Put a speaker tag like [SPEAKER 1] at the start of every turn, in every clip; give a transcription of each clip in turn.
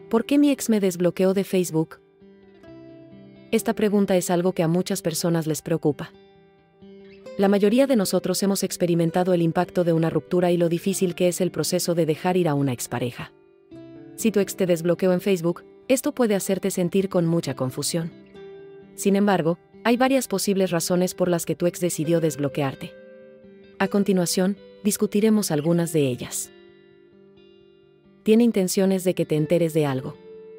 [SPEAKER 1] ¿Por qué mi ex me desbloqueó de Facebook? Esta pregunta es algo que a muchas personas les preocupa. La mayoría de nosotros hemos experimentado el impacto de una ruptura y lo difícil que es el proceso de dejar ir a una expareja. Si tu ex te desbloqueó en Facebook, esto puede hacerte sentir con mucha confusión. Sin embargo, hay varias posibles razones por las que tu ex decidió desbloquearte. A continuación, discutiremos algunas de ellas. Tiene intenciones de que te enteres de algo.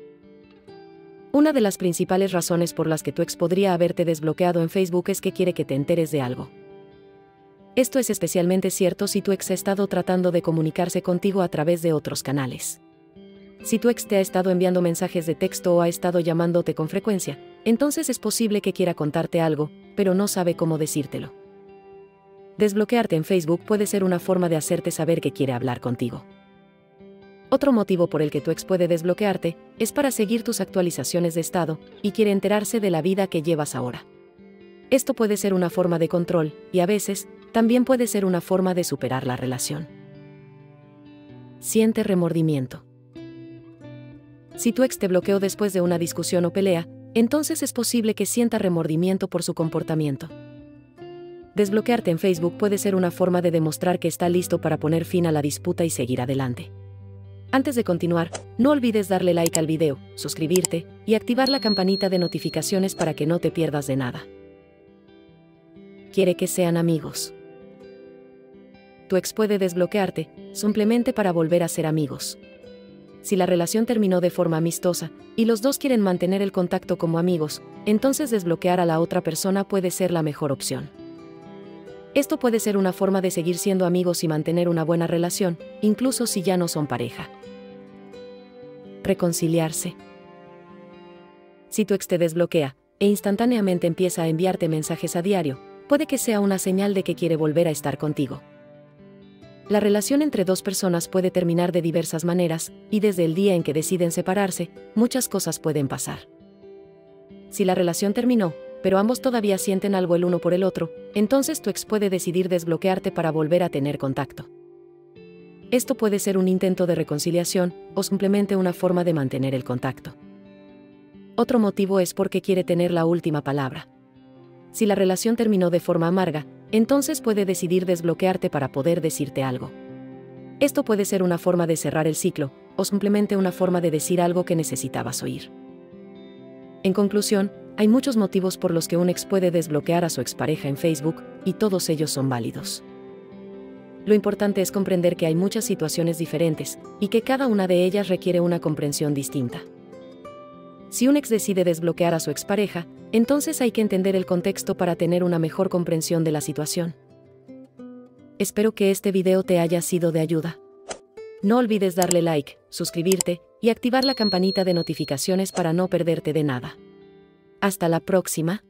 [SPEAKER 1] Una de las principales razones por las que tu ex podría haberte desbloqueado en Facebook es que quiere que te enteres de algo. Esto es especialmente cierto si tu ex ha estado tratando de comunicarse contigo a través de otros canales. Si tu ex te ha estado enviando mensajes de texto o ha estado llamándote con frecuencia, entonces es posible que quiera contarte algo, pero no sabe cómo decírtelo. Desbloquearte en Facebook puede ser una forma de hacerte saber que quiere hablar contigo. Otro motivo por el que tu ex puede desbloquearte es para seguir tus actualizaciones de estado y quiere enterarse de la vida que llevas ahora. Esto puede ser una forma de control y a veces también puede ser una forma de superar la relación. Siente remordimiento. Si tu ex te bloqueó después de una discusión o pelea, entonces es posible que sienta remordimiento por su comportamiento. Desbloquearte en Facebook puede ser una forma de demostrar que está listo para poner fin a la disputa y seguir adelante. Antes de continuar, no olvides darle like al video, suscribirte y activar la campanita de notificaciones para que no te pierdas de nada. Quiere que sean amigos. Tu ex puede desbloquearte simplemente para volver a ser amigos. Si la relación terminó de forma amistosa y los dos quieren mantener el contacto como amigos, entonces desbloquear a la otra persona puede ser la mejor opción. Esto puede ser una forma de seguir siendo amigos y mantener una buena relación, incluso si ya no son pareja. Reconciliarse. Si tu ex te desbloquea e instantáneamente empieza a enviarte mensajes a diario, puede que sea una señal de que quiere volver a estar contigo. La relación entre dos personas puede terminar de diversas maneras, y desde el día en que deciden separarse, muchas cosas pueden pasar. Si la relación terminó, pero ambos todavía sienten algo el uno por el otro, entonces tu ex puede decidir desbloquearte para volver a tener contacto. Esto puede ser un intento de reconciliación, o simplemente una forma de mantener el contacto. Otro motivo es porque quiere tener la última palabra. Si la relación terminó de forma amarga, entonces puede decidir desbloquearte para poder decirte algo. Esto puede ser una forma de cerrar el ciclo, o simplemente una forma de decir algo que necesitabas oír. En conclusión, hay muchos motivos por los que un ex puede desbloquear a su expareja en Facebook, y todos ellos son válidos. Lo importante es comprender que hay muchas situaciones diferentes, y que cada una de ellas requiere una comprensión distinta. Si un ex decide desbloquear a su expareja, entonces hay que entender el contexto para tener una mejor comprensión de la situación. Espero que este video te haya sido de ayuda. No olvides darle like, suscribirte y activar la campanita de notificaciones para no perderte de nada. Hasta la próxima.